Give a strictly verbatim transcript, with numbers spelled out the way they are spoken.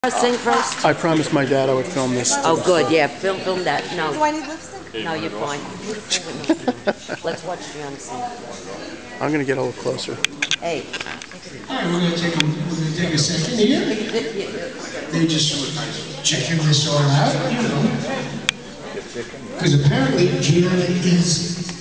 Sing first? I promised my dad I would film this. Oh, good, yeah, film, film that. No. Do I need lipstick? No, you're fine. Let's watch John sing. I'm going to get a little closer. Hey. All right, we're going to take a, we're going to take a second here. They're just checking this all out, you know. Because apparently Gianna is